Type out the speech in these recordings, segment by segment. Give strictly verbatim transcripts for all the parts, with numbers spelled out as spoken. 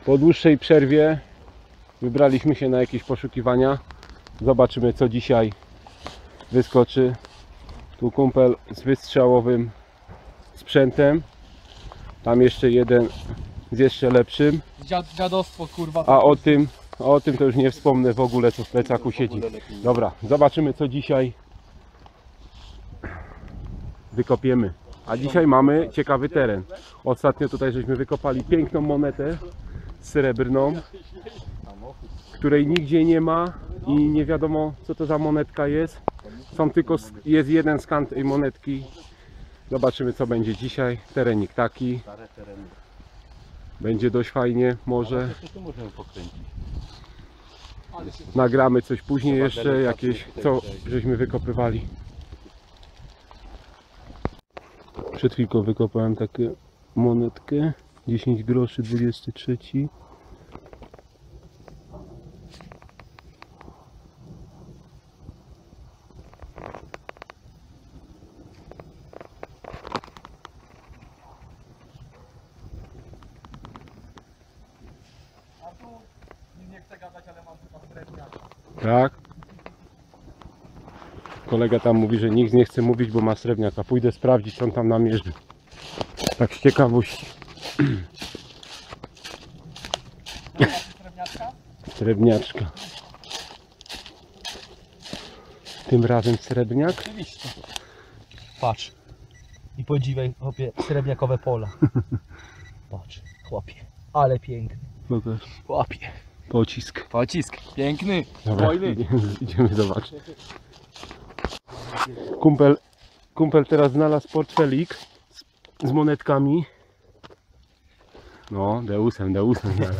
Po dłuższej przerwie wybraliśmy się na jakieś poszukiwania. Zobaczymy, co dzisiaj wyskoczy. Tu kumpel z wystrzałowym sprzętem. Tam jeszcze jeden z jeszcze lepszym. Dziad, dziadostwo kurwa. A o tym, o tym to już nie wspomnę w ogóle, co w plecaku siedzi. Dobra, zobaczymy, co dzisiaj wykopiemy. A dzisiaj mamy ciekawy teren. Ostatnio tutaj żeśmy wykopali piękną monetę srebrną, której nigdzie nie ma i nie wiadomo, co to za monetka jest. Są tylko, jest jeden skan tej monetki. Zobaczymy, co będzie dzisiaj. Terenik taki. Będzie dość fajnie, może. Nagramy coś później jeszcze, jakieś, co żeśmy wykopywali. Przed chwilką wykopałem taką monetkę. dziesięć groszy, dwudziesty trzeci. Nie chcę gadać, ale mam chyba srebrniaka. Tak. Kolega tam mówi, że nikt nie chce mówić, bo ma srebrniaka. Pójdę sprawdzić, co on tam namierzy. Tak z ciekawości. Srebrniaczka? Srebrniaczka. Tym razem srebrniak. Oczywiście. Patrz. I podziwiaj, chłopie, srebrniakowe pola. Patrz, chłopie. Ale piękny. Pokaż. Chłopie. Pocisk. Pocisk. Piękny. Dobra, Fajny. idziemy, idziemy zobaczyć. Kumpel, kumpel teraz znalazł portfelik z, z monetkami. No, Deusem, Deusem znalazł.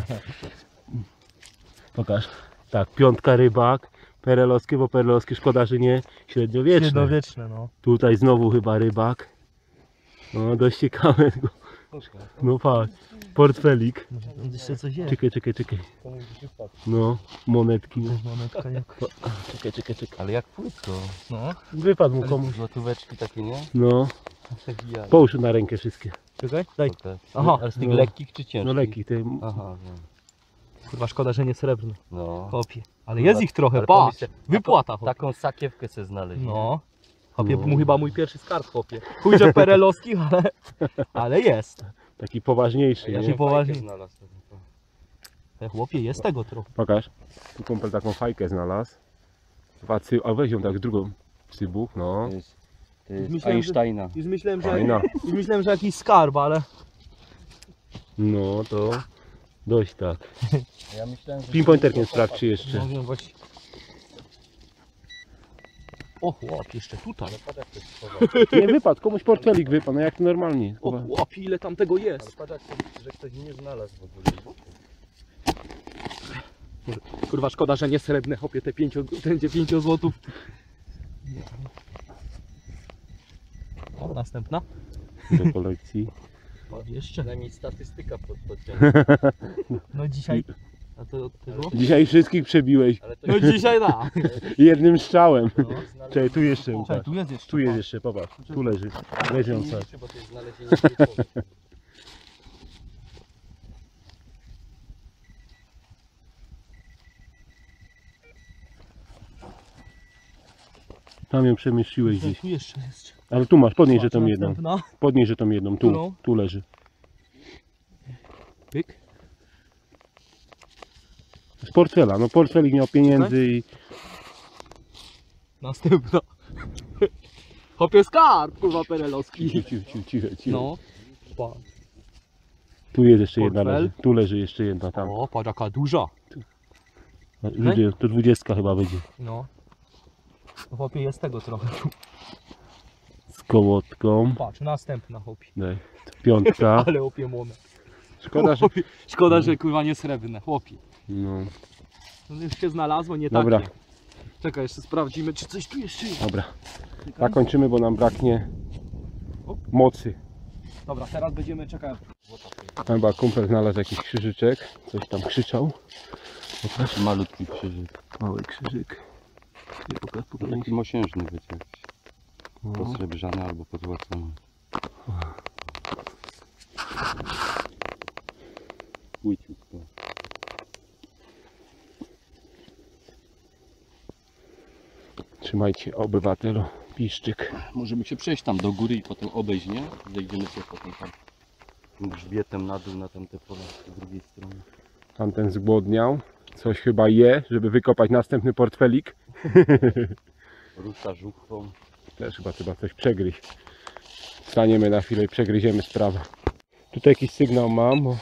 Pokaż. Tak, piątka rybak. Perelowskie, bo perelowskie szkoda, że nie średniowieczne. Średniowieczne, no. Tutaj znowu chyba rybak. No, dość ciekawe. No patrz, portfelik. Jeszcze coś jest. Czekaj, czekaj, czekaj. No, monetki. Monetka jak... Czekaj, czekaj, czekaj. Ale jak płytko. No. Wypadł mu komuś. Złotóweczki takie, nie? No, Przebijane. połóż na rękę wszystkie. Czekaj, daj. Okej. Aha. Ale z tych No. lekkich czy ciężkich? No lekki, te... Aha, wiem. Kurwa, szkoda, że nie srebrny. No. Kopie. Ale jest ich trochę, Ale patrz. pomyśl, Wypłata, taką, chłopie. taką sakiewkę sobie znaleźć. No. Chłopie, No. mu chyba mój pierwszy skarb, chłopie. Chuj, że perelowskich, ale... Ale jest. Taki poważniejszy, Ja nie? się poważnie- znalazł. Te chłopie, jest tego trochę. Pokaż. Tu kumpel taką fajkę znalazł. Dwa cy... A weź ją tak drugą. Cybuch, no. To jest, to jest Myślałem, że- Einsteina. Już myślałem, że... Fajna. Już myślałem, że jakiś skarb, ale... No to dość tak. Ja myślałem, że... Pinpointerkiem sprawdź, czy jeszcze. No wiem właśnie. O chłop, jeszcze tutaj. Patrz jak to jest schowane. Nie wypadł, komuś portfelik wypadł, no jak normalnie. O chłop, ile tam tego Ale jest. patrz jak to, że ktoś nie znalazł w ogóle. Kurwa, szkoda, że nie srebrne, chłopie, te pięcio, będzie pięcio złotów. O, następna. Do kolekcji. O, jeszcze. Przynajmniej statystyka pod, podciąga. No dzisiaj... A to od tego? Dzisiaj wszystkich przebiłeś Ale to No dzisiaj da. jednym strzałem. znalezienie- Czekaj, tu jeszcze Czekaj, Łukasz. tu jest jeszcze. Tu jest jeszcze, popatrz. Tu leży. Leży on sobie. Bo to jest znalezienie człowieka. Tam ją przemieściłeś gdzieś. Tu jeszcze jest. Ale tu masz, podnieś, że tą jedną. Następna. Podnieś, że tą jedną. Tu, Którą? tu leży. Pyk. Z portfela. No portfelik miał pieniędzy i... Następna. Chłopie, skarb, kurwa, perelowski. Cicho, cicho, cicho, cicho. No. Pa. Tu jest jeszcze jedna Portfel. leży. Tu leży jeszcze jedna tam. O, patrz jaka duża. Ludzie, to dwudziestka chyba będzie. No. No, chłopie, jest tego trochę. Z kołotką. Patrz, następna, chłopie. Daj. Piątka. Ale opiemone. Szkoda, że... Chłopie, szkoda, że kurwa nie srebrne, chłopie. No, No już się znalazło, nie dobra, takie. Czekaj, jeszcze sprawdzimy, czy coś tu jeszcze jest. dobra. Zakończymy, bo nam braknie mocy. Dobra, teraz będziemy czekać. Chyba kumpel znalazł jakiś krzyżyczek. Coś tam krzyczał. Pokaż. Malutki krzyżyk. Mały krzyżyk. Nie, pokaż, pokaż. Taki mosiężny być jakiś. No. Posrebrzany albo pozłacany. płyciutko. Trzymajcie, obywatelu, piszczyk. Możemy się przejść tam do góry i potem obejść, nie? Zejdziemy sobie potem tam grzbietem na dół na tamte pola z drugiej strony. Tamten zgłodniał. Coś chyba je, żeby wykopać następny portfelik. Rusza żuchwą. Też chyba trzeba coś przegryźć. Staniemy na chwilę i przegryziemy sprawę. Tutaj jakiś sygnał mam. Bo...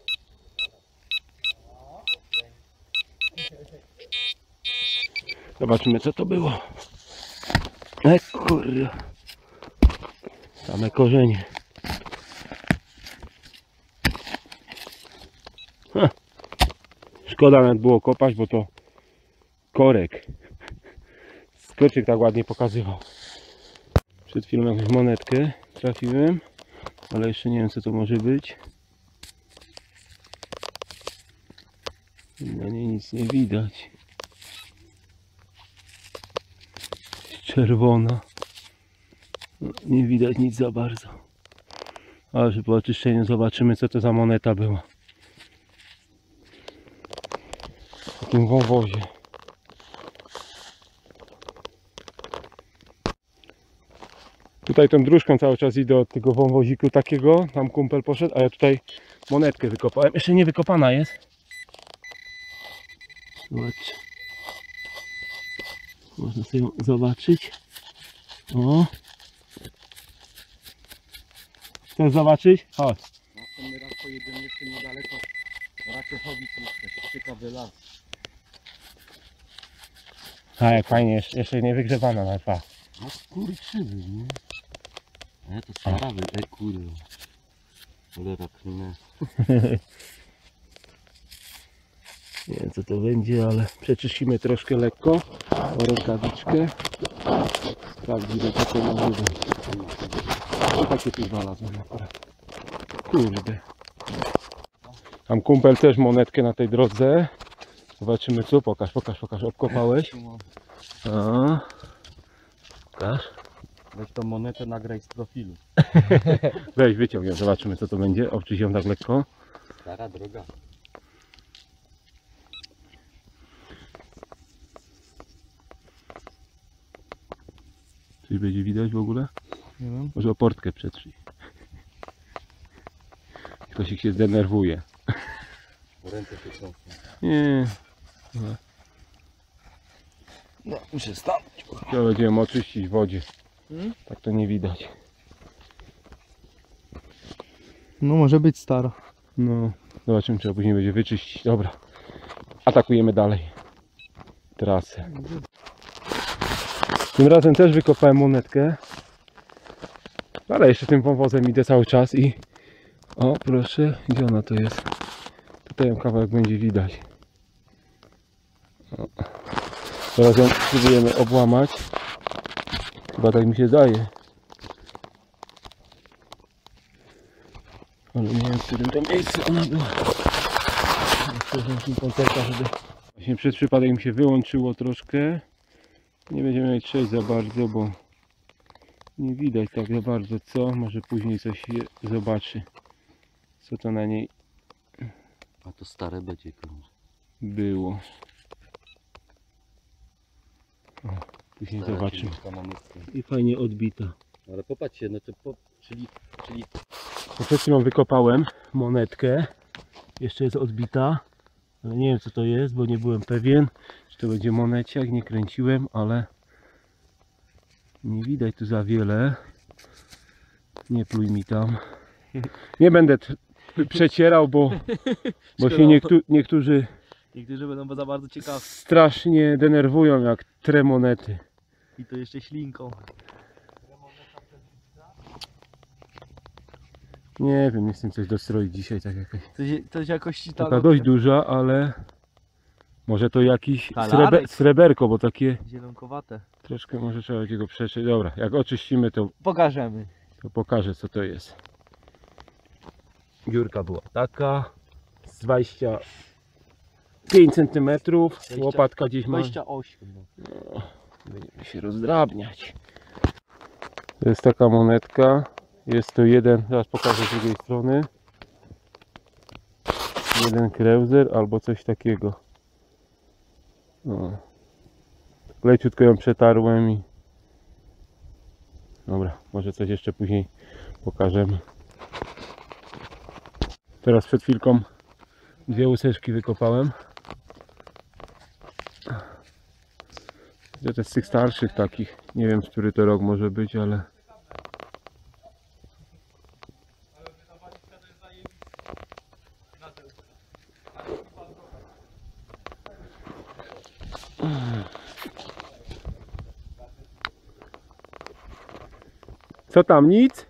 Zobaczymy, co to było. E kurde. Same korzenie. Ha. Szkoda nawet było kopać, bo to korek. Skoczek tak ładnie pokazywał. Przed chwilą jakąś monetkę trafiłem, ale jeszcze nie wiem, co to może być. Na niej nic nie widać. Czerwona. No, nie widać nic za bardzo. Ale że po oczyszczeniu zobaczymy, co to za moneta była. W takim wąwozie. Tutaj tą dróżką cały czas idę od tego wąwoziku takiego. Tam kumpel poszedł, a ja tutaj monetkę wykopałem. Jeszcze nie wykopana jest. Zobacz. Można sobie ją zobaczyć. O. Chcesz zobaczyć? Chodź. Następny raz pojedziemy jeszcze niedaleko Raczechowic, jeszcze ciekawy las. A jak fajnie, jeszcze, jeszcze nie wygrzewana na dwa. No skurczywy, nie? E, to starawy, e kurwa. Cholera klinę. Nie wiem, co to będzie, ale przeczyścimy troszkę lekko o rękawiczkę. Sprawdzimy, co to może być. I takie tu znalazłem akurat. Kurde. Tam kumpel też monetkę na tej drodze. Zobaczymy co. Pokaż, pokaż, pokaż. Obkopałeś. A. Pokaż. Weź tą monetę, nagraj z profilu. Weź, wyciągnij, zobaczymy co to będzie. Obczyś ją tak lekko. Stara droga. Coś będzie widać w ogóle? Nie wiem. Może oportkę przetrzyj. Ktoś ich się zdenerwuje. Ręce się trząsą. Nie. No, muszę stanąć. To będziemy oczyścić w wodzie. Hmm? Tak to nie widać. No może być stara. No, zobaczymy, trzeba później będzie wyczyścić. Dobra, atakujemy dalej trasę. Tym razem też wykopałem monetkę, ale jeszcze tym wąwozem idę cały czas i o proszę, gdzie ona to jest? Tutaj ją kawałek będzie widać. O. Teraz ją spróbujemy obłamać. Chyba tak mi się zdaje. Ale nie wiem, w którym to miejscu ona była. Żeby... Właśnie przez przypadek mi się wyłączyło troszkę. Nie będziemy mieć przejść za bardzo, bo nie widać tak za bardzo co. Może później coś się zobaczy, co to na niej A to stare będzie kurwa. było. O, później Stara zobaczymy. ciężka na miejscu. I fajnie odbita. Ale popatrzcie, no to po, czyli, czyli Przed chwilą wykopałem monetkę. Jeszcze jest odbita. Ale nie wiem co to jest, bo nie byłem pewien, czy to będzie moneciak. Nie kręciłem, ale nie widać tu za wiele. Nie pluj mi tam. Nie będę t- przecierał, bo, bo się niektó- niektórzy Niektórzy będą za bardzo ciekawi. strasznie denerwują jak tre monety. I to jeszcze ślinką. Nie wiem, nie chcę coś dostroić dzisiaj, tak jakaś. Coś, coś jakoś Taka dość duża, ale może to jakiś Talarek. sreber, sreberko, bo takie zielonkowate. troszkę może trzeba będzie go przeczyć. Dobra, jak oczyścimy to, Pokażemy. to pokażę co to jest. Dziurka była taka z dwadzieścia pięć centymetrów, dwadzieścia łopatka gdzieś ma. dwadzieścia osiem. No. Będziemy się rozdrabniać. To jest taka monetka. Jest to jeden, zaraz pokażę z drugiej strony. Jeden kreuzer albo coś takiego. No. Leciutko ją przetarłem i... Dobra, może coś jeszcze później pokażemy. Teraz przed chwilką dwie łuseczki wykopałem. To jest z tych starszych takich. Nie wiem, z który to rok może być, ale... Co tam, nic?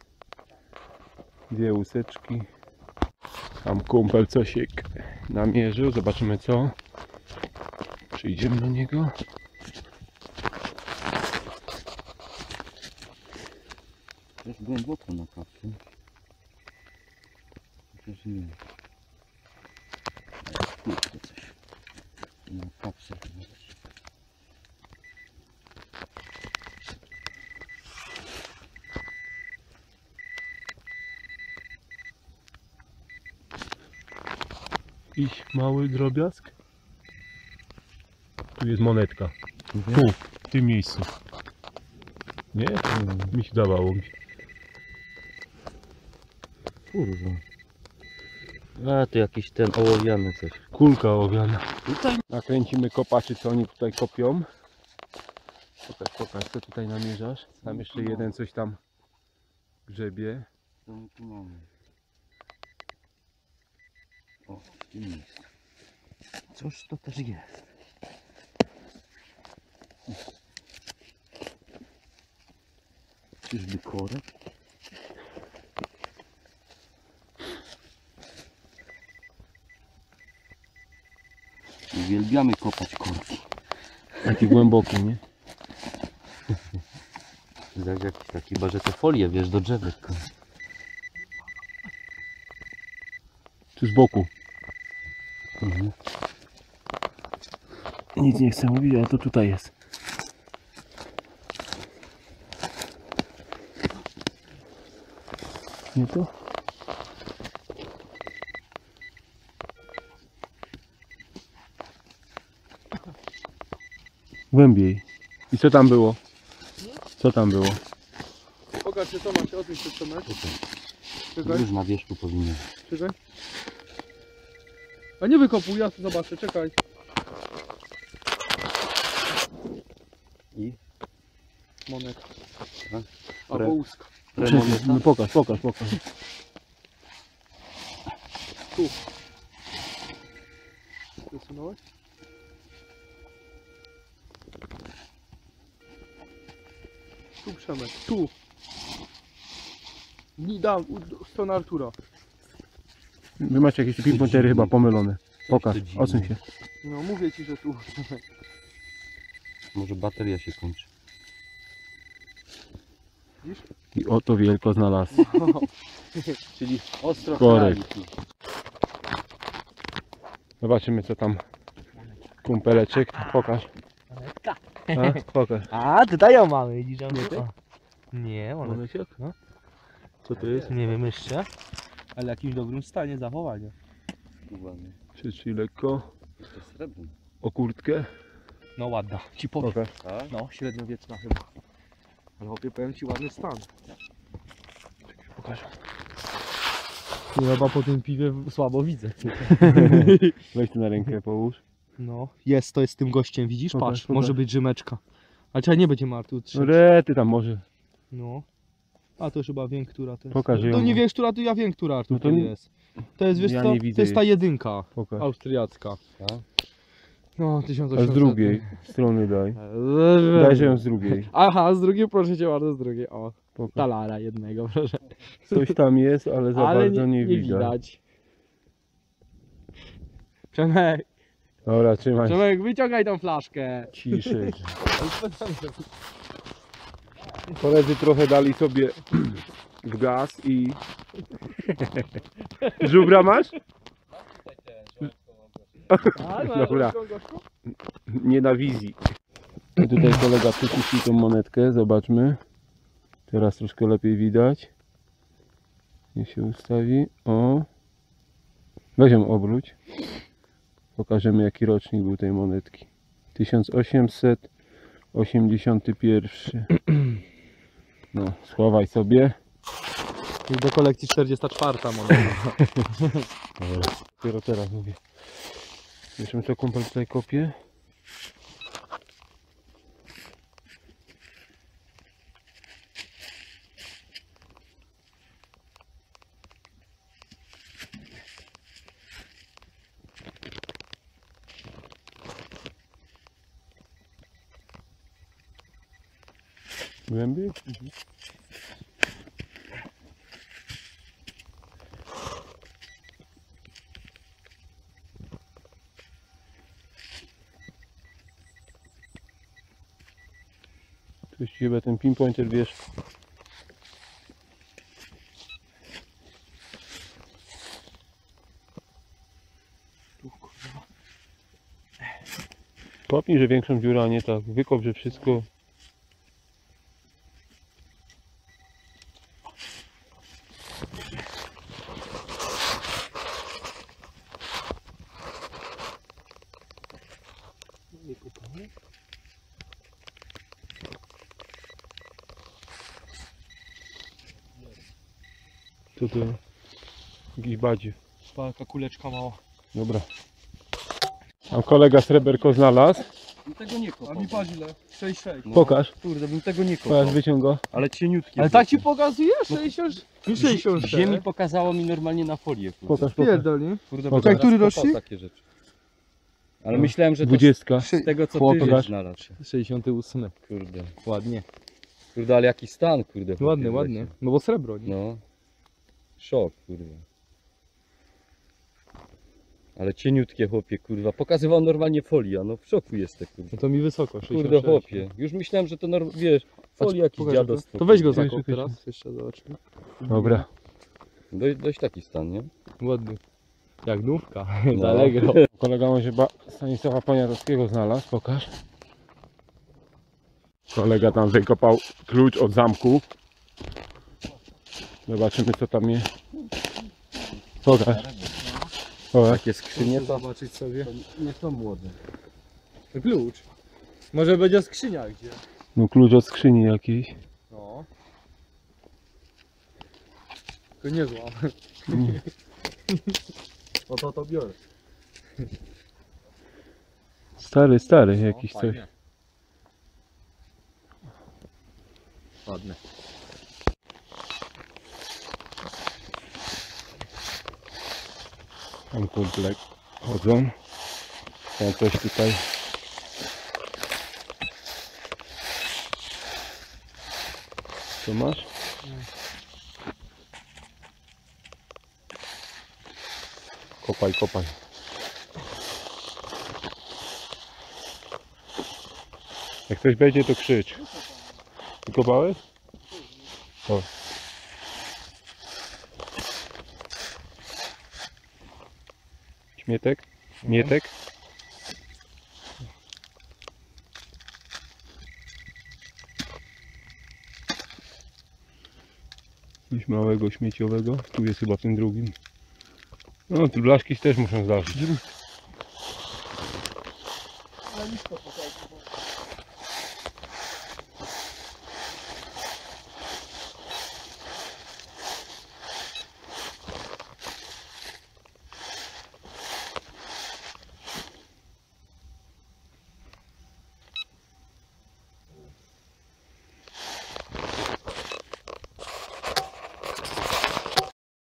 Dwie łuseczki. Tam kumpel cosiek namierzył. Zobaczymy co. Przyjdziemy do niego. Też głęboko na kapcie. Chociaż nie. Kurczę coś. Na kapcie. Jakiś mały drobiazg. Tu jest monetka. Tu, w tym miejscu. Nie? Mi się dawało. Kurwa. A to jakiś ten ołowiany coś. Kulka owiana. Tutaj? Nakręcimy kopaczy, co oni tutaj kopią. Pokaż, pokaż, co tutaj namierzasz. Tam jeszcze jeden coś tam grzebie. Co my tu mamy? O, w tym miejscu. Coś to też jest. Czyżby korek? Uwielbiamy kopać korki. Taki głęboki, nie? Jak jakiś taki, chyba że te folie, wiesz, do drzewek. Tu z boku. Mhm. Nic nie chcę mówić, ale to tutaj jest. Nie to? Głębiej. I co tam było? Co tam było? Pokaż się, co macie, o tym się co macie. Czekaj, Już na wierzchu powinien. czekaj. A nie wykopuj, ja tu zobaczę, czekaj. I? Monetka. Aha. Albo łuska. Remoneta? No pokaż, pokaż, pokaż. Tu. Wysunąłeś? Tu Przemek, tu. Nie dam, u- stronę Artura. Wy macie jakieś pinpointery chyba pomylone. Pokaż, odsuń się. No mówię ci, że tu. Może bateria się kończy. Widzisz? I oto wielko znalazł. Czyli ostro Korek. chrali. Zobaczymy co tam kumpeleczek. Pokaż. Monetka. A, pokaż. A, tutaj ją mamy, widzisz? ją Nie ty? tu? Nie, monetka. Moneciek? No. Co to jest? Nie wiem jeszcze. Ale w jakimś dobrym stanie zachowania. Ładnie. Przytrzyj lekko. To jest srebrny. O kurtkę. No ładna, ci powiem. Pokaż. Tak? No, średniowieczna chyba. Ale chłopie, powiem ci ładny stan. Pokaż. Chyba po tym piwie słabo widzę. Weź tu na rękę, połóż. No, jest, to jest z tym gościem, widzisz? Pokaż, Patrz, pokaż. może być Rzymeczka. Ale trzeba nie będzie Martu trzymać. Rety tam może. No. A to już chyba wiem, która to jest. Pokaż ją. To nie wiesz, która to ja wiem, która Artur No to to nie- jest. To jest, wiesz Ja co? nie widzę To jest ta jej. jedynka Pokaż. austriacka. Tak? No, tysiąc A osiemset. z drugiej strony daj. Dajże ją z drugiej. Aha, z drugiej, proszę cię bardzo, z drugiej. O, Pokaż. talara jednego, proszę. Coś tam jest, ale za Ale bardzo nie, nie, nie widać. widać. Przemek, Dobra, trzymaj. Przemek, wyciągaj tą flaszkę. Ciszej. Koledzy trochę dali sobie w gaz i... Żubra masz? Dobra. Nie na wizji. I tutaj kolega przyciśnij tą monetkę, zobaczmy. Teraz troszkę lepiej widać. Niech się ustawi. O. Weź ją obróć. Pokażemy jaki rocznik był tej monetki. tysiąc osiemset osiemdziesiąty pierwszy. No, schowaj sobie. I do kolekcji czterdziesta czwarta moneta. Dobra, dopiero teraz mówię. Jeszcze co kumpel tutaj kopie. Głębiej? Mhm. Tu się chyba ten pinpointer, wiesz. Kopnij, że większą dziurę, a nie tak. Wykop, że wszystko. Co to? Jakiś badziew. Taka kuleczka mała. Dobra. Tam kolega sreberko znalazł. Bym tego nie A kopał. mi patrz ile? sześć sześć. No, Pokaż. Kurde, bym tego nie kopał. Pokaż, wyciąg go. Ale cieniutkie. Ale było. tak ci pokazuje? sześćdziesiąt? Nie sześćdziesiąt sześć. Ziemi pokazało mi normalnie na folię. Kurde, Pokaż, pokaż. Pierdolnie. kurde Pokaż. bym Który teraz kopał rocznik? takie rzeczy. Ale No. myślałem, że to Dwudziestka. z tego co Chłop, ty pokaż. żeś znalazł. sześćdziesiąty ósmy. Kurde. Ładnie. Kurde, ale jaki stan, kurde. Ładny, chłopie, ładny. lecie. No bo srebro, nie? No. Szok, kurde. Ale cieniutkie chłopie, kurwa. Pokazywał normalnie folia, no w szoku jestem, kurde. No to mi wysoko, sześćdziesiąt Kurde sześć. chłopie. Już myślałem, że to norm... wiesz, folia jakiś Pokaż dziadostwo. To weź go Czekaj, zakop czekaj, teraz. Jeszcze zobaczmy. Dobra. Dość, dość taki stan, nie? Ładny. Jak nówka. No. Z Allegro. Kolega może chyba Stanisława Poniatowskiego znalazł. Pokaż. Kolega tam wykopał klucz od zamku. Zobaczymy co tam jest. Pokaż. Pokaż. Takie skrzynie to Zobaczyć sobie. nie są młode. To klucz. Może będzie skrzynia gdzie? No klucz od skrzyni jakiejś. No. To nie złam. Nie. No to to biorę. Stary, stary jakiś coś. Fajnie. Ładne. Tam kumple chodzą. Są coś tutaj. Co masz? Kopaj, kopaj. Jak ktoś będzie, to krzycz. Wykopałeś? O. Śmietek? Mietek? Coś małego, śmieciowego. Tu jest chyba w tym drugim. No, tu blaszki też muszą zdarzyć.